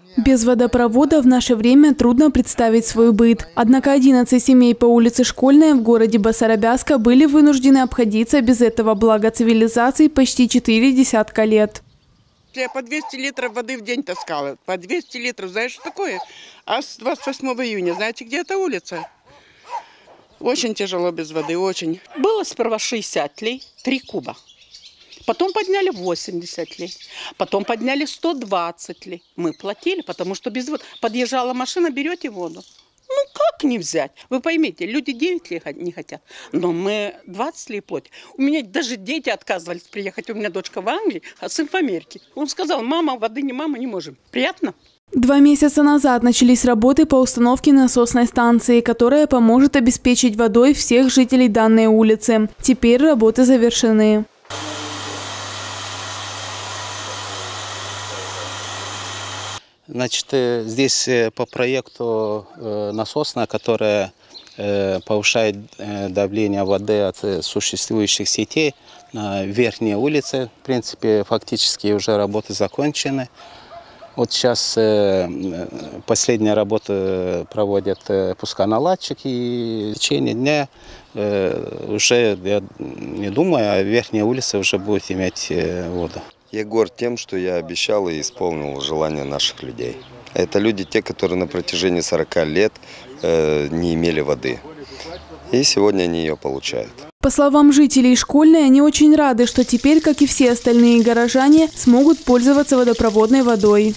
Без водопровода в наше время трудно представить свой быт. Однако 11 семей по улице Школьная в городе Басарабяска были вынуждены обходиться без этого блага цивилизации почти 4 десятка лет. Я по 200 литров воды в день таскала. По 200 литров, знаешь, что такое? А с 28 июня, знаете, где эта улица? Очень тяжело без воды, очень. Было сперва 60 лей, 3 куба. Потом подняли 80 лей, потом подняли 120 лей. Мы платили, потому что без воды. Подъезжала машина, берете воду. Ну как не взять? Вы поймите, люди 9 лей не хотят, но мы 20 лей платим. У меня даже дети отказывались приехать. У меня дочка в Англии, а сын в Америке. Он сказал: мама, воды не мама, не можем. Приятно? 2 месяца назад начались работы по установке насосной станции, которая поможет обеспечить водой всех жителей данной улицы. Теперь работы завершены. Значит, здесь по проекту насосная, которая повышает давление воды от существующих сетей на верхней улице. В принципе, фактически уже работы закончены. Вот сейчас последняя работа проводят пусконаладчик, и в течение дня уже, я не думаю, а верхняя улица уже будет иметь воду. Я горд тем, что я обещал и исполнил желания наших людей. Это люди, те, которые на протяжении 40 лет не имели воды. И сегодня они ее получают. По словам жителей Школьной, они очень рады, что теперь, как и все остальные горожане, смогут пользоваться водопроводной водой.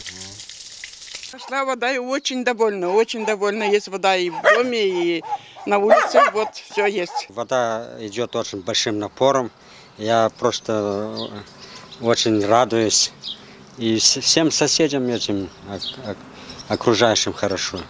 Пошла вода и очень довольна. Есть вода и в доме, и на улице, вот все есть. Вода идет очень большим напором. Я просто очень радуюсь. И всем соседям этим, окружающим хорошо.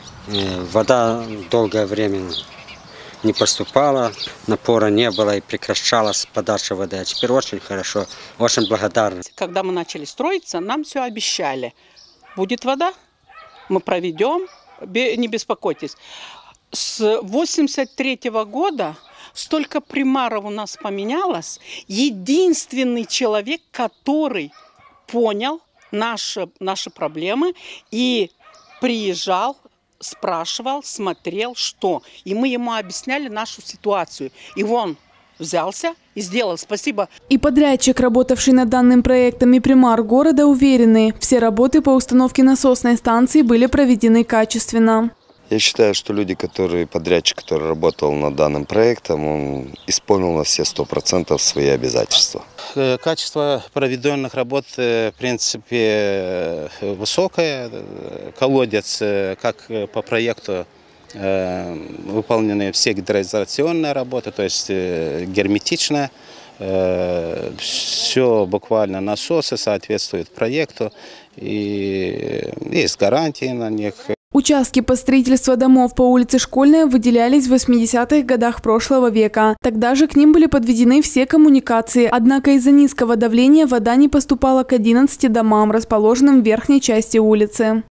Вода долгое время не поступала, напора не было и прекращалась подача воды. А теперь очень хорошо, очень благодарны. Когда мы начали строиться, нам все обещали. Будет вода, мы проведем, не беспокойтесь. С 1983 года столько примаров у нас поменялось. Единственный человек, который понял наши проблемы и приезжал, спрашивал, смотрел, что. И мы ему объясняли нашу ситуацию. И он взялся и сделал. Спасибо. И подрядчик, работавший над данным проектом, и примар города уверены, все работы по установке насосной станции были проведены качественно. Я считаю, что подрядчик, который работал над данным проектом, он исполнил на все 100% свои обязательства. Качество проведенных работ, в принципе, высокое. Колодец, как по проекту, выполнены все гидроизоляционные работы, то есть герметично. Все буквально насосы соответствуют проекту, и есть гарантии на них. Участки под строительство домов по улице Школьная выделялись в 80-х годах прошлого века. Тогда же к ним были подведены все коммуникации. Однако из-за низкого давления вода не поступала к 11 домам, расположенным в верхней части улицы.